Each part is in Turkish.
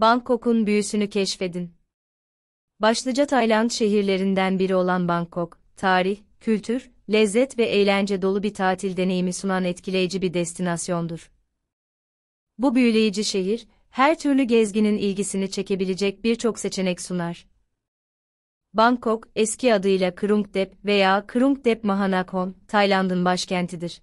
Bangkok'un büyüsünü keşfedin. Başlıca Tayland şehirlerinden biri olan Bangkok, tarih, kültür, lezzet ve eğlence dolu bir tatil deneyimi sunan etkileyici bir destinasyondur. Bu büyüleyici şehir, her türlü gezginin ilgisini çekebilecek birçok seçenek sunar. Bangkok, eski adıyla Krung Dep veya Krung Dep Mahanakhon, Tayland'ın başkentidir.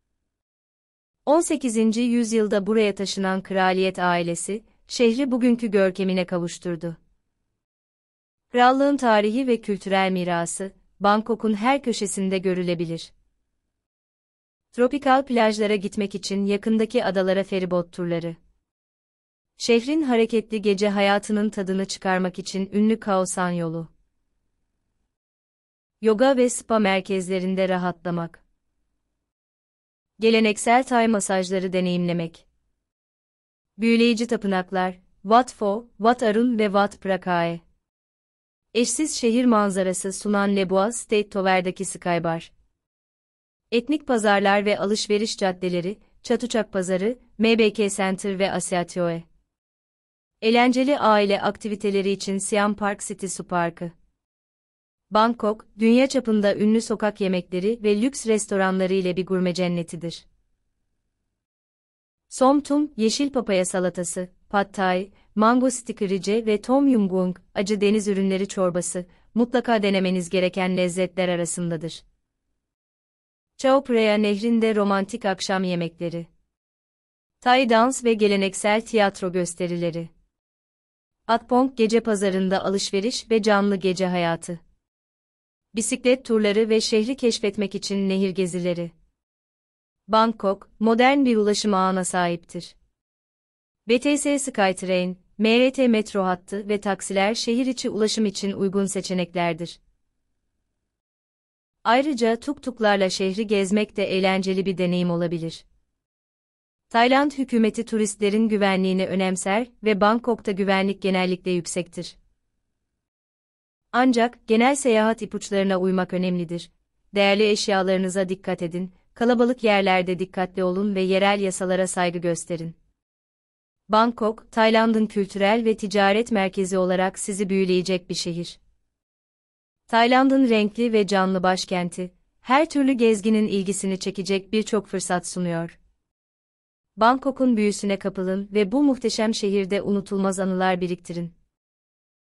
18. yüzyılda buraya taşınan kraliyet ailesi, şehri bugünkü görkemine kavuşturdu. Krallığın tarihi ve kültürel mirası, Bangkok'un her köşesinde görülebilir. Tropikal plajlara gitmek için yakındaki adalara feribot turları. Şehrin hareketli gece hayatının tadını çıkarmak için ünlü Khao San yolu. Yoga ve spa merkezlerinde rahatlamak. Geleneksel Tay masajları deneyimlemek. Büyüleyici tapınaklar, Wat Pho, Wat Arun ve Wat Prakae. Eşsiz şehir manzarası sunan Le Bois State Tower'daki Skybar. Etnik pazarlar ve alışveriş caddeleri, Chatuchak Pazarı, MBK Center ve Asiatioe. Eğlenceli aile aktiviteleri için Siam Park City Su Parkı. Bangkok, dünya çapında ünlü sokak yemekleri ve lüks restoranları ile bir gurme cennetidir. Som Tum, yeşil papaya salatası, Pad Thai, mango sticky rice ve Tom Yum Goong, acı deniz ürünleri çorbası, mutlaka denemeniz gereken lezzetler arasındadır. Chao Phraya Nehri'nde romantik akşam yemekleri. Thai dans ve geleneksel tiyatro gösterileri. Atpong gece pazarında alışveriş ve canlı gece hayatı. Bisiklet turları ve şehri keşfetmek için nehir gezileri. Bangkok, modern bir ulaşım ağına sahiptir. BTS Skytrain, MRT metro hattı ve taksiler şehir içi ulaşım için uygun seçeneklerdir. Ayrıca tuk-tuklarla şehri gezmek de eğlenceli bir deneyim olabilir. Tayland hükümeti turistlerin güvenliğini önemser ve Bangkok'ta güvenlik genellikle yüksektir. Ancak genel seyahat ipuçlarına uymak önemlidir. Değerli eşyalarınıza dikkat edin, kalabalık yerlerde dikkatli olun ve yerel yasalara saygı gösterin. Bangkok, Tayland'ın kültürel ve ticaret merkezi olarak sizi büyüleyecek bir şehir. Tayland'ın renkli ve canlı başkenti, her türlü gezginin ilgisini çekecek birçok fırsat sunuyor. Bangkok'un büyüsüne kapılın ve bu muhteşem şehirde unutulmaz anılar biriktirin.